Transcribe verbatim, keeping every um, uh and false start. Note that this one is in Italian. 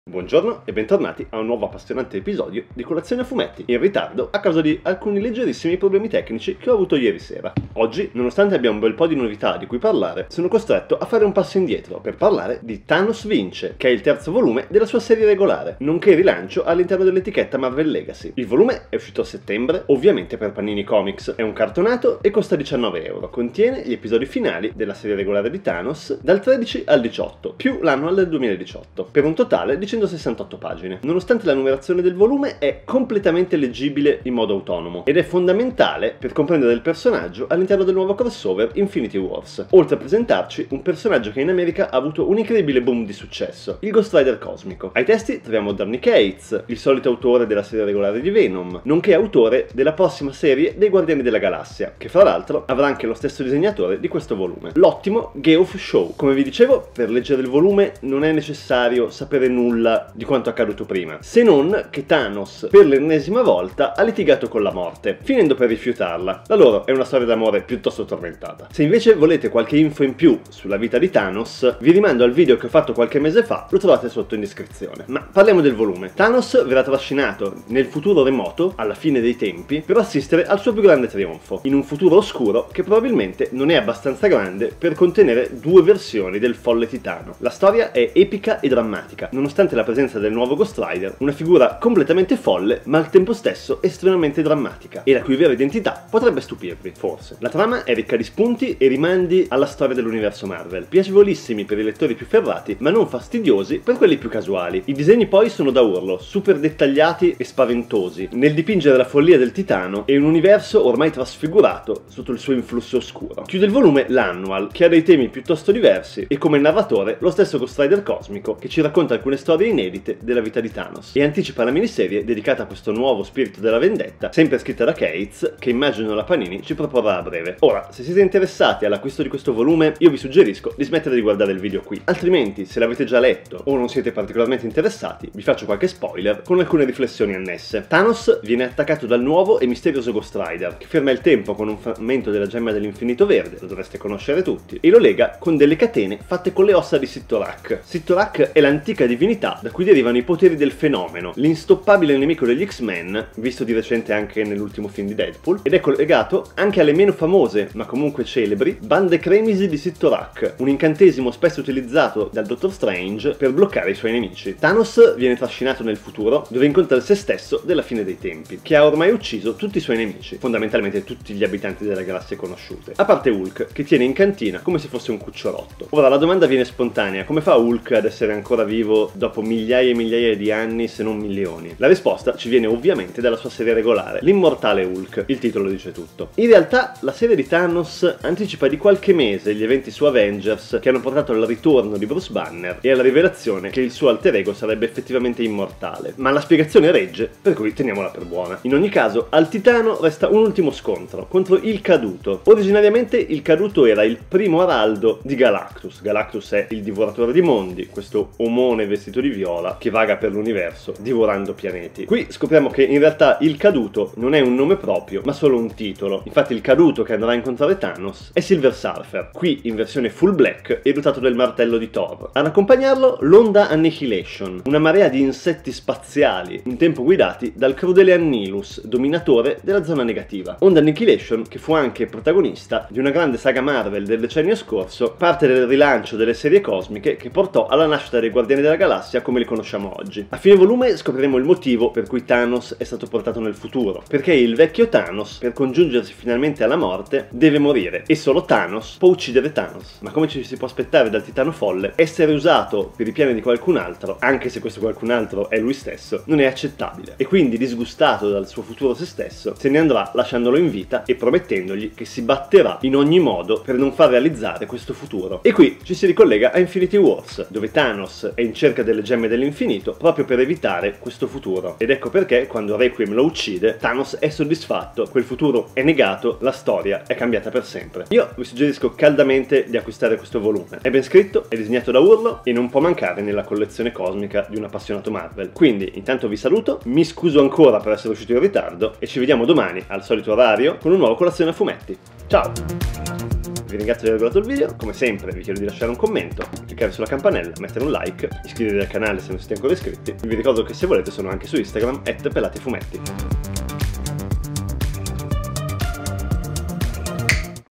Buongiorno e bentornati a un nuovo appassionante episodio di Colazione a Fumetti, in ritardo a causa di alcuni leggerissimi problemi tecnici che ho avuto ieri sera. Oggi, nonostante abbia un bel po' di novità di cui parlare, sono costretto a fare un passo indietro per parlare di Thanos Vince, che è il terzo volume della sua serie regolare, nonché rilancio all'interno dell'etichetta Marvel Legacy. Il volume è uscito a settembre, ovviamente per Panini Comics, è un cartonato e costa diciannove euro. Contiene gli episodi finali della serie regolare di Thanos dal tredici al diciotto, più l'annual del duemiladiciotto, per un totale di centosessantotto pagine. Nonostante la numerazione del volume, è completamente leggibile in modo autonomo ed è fondamentale per comprendere il personaggio all'interno del nuovo crossover Infinity Wars, oltre a presentarci un personaggio che in America ha avuto un incredibile boom di successo, il Ghost Rider cosmico. Ai testi troviamo Donny Cates, il solito autore della serie regolare di Venom, nonché autore della prossima serie dei Guardiani della Galassia, che fra l'altro avrà anche lo stesso disegnatore di questo volume, l'ottimo Geoff Shaw. Come vi dicevo, per leggere il volume non è necessario sapere nulla di quanto accaduto prima, se non che Thanos per l'ennesima volta ha litigato con la morte, finendo per rifiutarla. La loro è una storia d'amore piuttosto tormentata. Se invece volete qualche info in più sulla vita di Thanos, vi rimando al video che ho fatto qualche mese fa, lo trovate sotto in descrizione. Ma parliamo del volume. Thanos verrà trascinato nel futuro remoto, alla fine dei tempi, per assistere al suo più grande trionfo, in un futuro oscuro che probabilmente non è abbastanza grande per contenere due versioni del folle titano. La storia è epica e drammatica, nonostante la presenza del nuovo Ghost Rider, una figura completamente folle ma al tempo stesso estremamente drammatica, e la cui vera identità potrebbe stupirvi, forse. La trama è ricca di spunti e rimandi alla storia dell'universo Marvel, piacevolissimi per i lettori più ferrati ma non fastidiosi per quelli più casuali. I disegni poi sono da urlo, super dettagliati e spaventosi, nel dipingere la follia del titano e un universo ormai trasfigurato sotto il suo influsso oscuro. Chiude il volume l'annual, che ha dei temi piuttosto diversi e come narratore lo stesso Ghost Rider cosmico, che ci racconta alcune storie inedite della vita di Thanos e anticipa la miniserie dedicata a questo nuovo spirito della vendetta, sempre scritta da Cates, che immagino la Panini ci proporrà a breve. Ora, se siete interessati all'acquisto di questo volume, io vi suggerisco di smettere di guardare il video qui, altrimenti se l'avete già letto o non siete particolarmente interessati, vi faccio qualche spoiler con alcune riflessioni annesse. Thanos viene attaccato dal nuovo e misterioso Ghost Rider, che ferma il tempo con un frammento della gemma dell'infinito verde, lo dovreste conoscere tutti, e lo lega con delle catene fatte con le ossa di Sittorak. Sittorak è l'antica divinità da cui derivano i poteri del fenomeno, l'instoppabile nemico degli X-Men, visto di recente anche nell'ultimo film di Deadpool, ed è collegato anche alle meno famose, ma comunque celebri, bande cremisi di Sittorak, un incantesimo spesso utilizzato dal Dottor Strange per bloccare i suoi nemici. Thanos viene trascinato nel futuro, dove incontra se stesso della fine dei tempi, che ha ormai ucciso tutti i suoi nemici, fondamentalmente tutti gli abitanti delle galassie conosciute, a parte Hulk, che tiene in cantina come se fosse un cucciolotto. Ora la domanda viene spontanea: come fa Hulk ad essere ancora vivo dopo migliaia e migliaia di anni, se non milioni? La risposta ci viene ovviamente dalla sua serie regolare, l'immortale Hulk. Il titolo dice tutto. In realtà la serie di Thanos anticipa di qualche mese gli eventi su Avengers, che hanno portato al ritorno di Bruce Banner e alla rivelazione che il suo alter ego sarebbe effettivamente immortale, ma la spiegazione regge, per cui teniamola per buona. In ogni caso, al titano resta un ultimo scontro contro il Caduto. Originariamente il Caduto era il primo araldo di Galactus. Galactus è il divoratore di mondi, questo omone vestito di viola che vaga per l'universo divorando pianeti. Qui scopriamo che in realtà il Caduto non è un nome proprio ma solo un titolo. Infatti il Caduto che andrà a incontrare Thanos è Silver Surfer, qui in versione full black e dotato del martello di Thor. Ad accompagnarlo l'Onda Annihilation, una marea di insetti spaziali un tempo guidati dal crudele Annihilus, dominatore della zona negativa. Onda Annihilation che fu anche protagonista di una grande saga Marvel del decennio scorso, parte del rilancio delle serie cosmiche che portò alla nascita dei Guardiani della Galassia come li conosciamo oggi. A fine volume scopriremo il motivo per cui Thanos è stato portato nel futuro, perché il vecchio Thanos, per congiungersi finalmente alla morte, deve morire e solo Thanos può uccidere Thanos. Ma come ci si può aspettare dal titano folle, essere usato per i piani di qualcun altro, anche se questo qualcun altro è lui stesso, non è accettabile, e quindi disgustato dal suo futuro se stesso se ne andrà lasciandolo in vita e promettendogli che si batterà in ogni modo per non far realizzare questo futuro. E qui ci si ricollega a Infinity Wars, dove Thanos è in cerca delle gemme dell'infinito proprio per evitare questo futuro, ed ecco perché quando Requiem lo uccide Thanos è soddisfatto, quel futuro è negato, la storia è cambiata per sempre. Io vi suggerisco caldamente di acquistare questo volume, è ben scritto, è disegnato da urlo e non può mancare nella collezione cosmica di un appassionato Marvel. Quindi intanto vi saluto, mi scuso ancora per essere uscito in ritardo e ci vediamo domani al solito orario con un nuovo Colazione a Fumetti. Ciao! Vi ringrazio di aver guardato il video, come sempre vi chiedo di lasciare un commento, cliccare sulla campanella, mettere un like, iscrivervi al canale se non siete ancora iscritti. Vi ricordo che se volete sono anche su Instagram at pelatifumetti.